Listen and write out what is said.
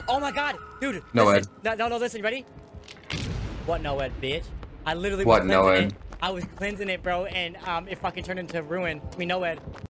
Oh my god, dude. NOED. No, listen, you ready? What NOED, bitch? I literally What was cleansing NOED? it. I was cleansing it, bro, and it fucking turned into ruin. I mean, NOED.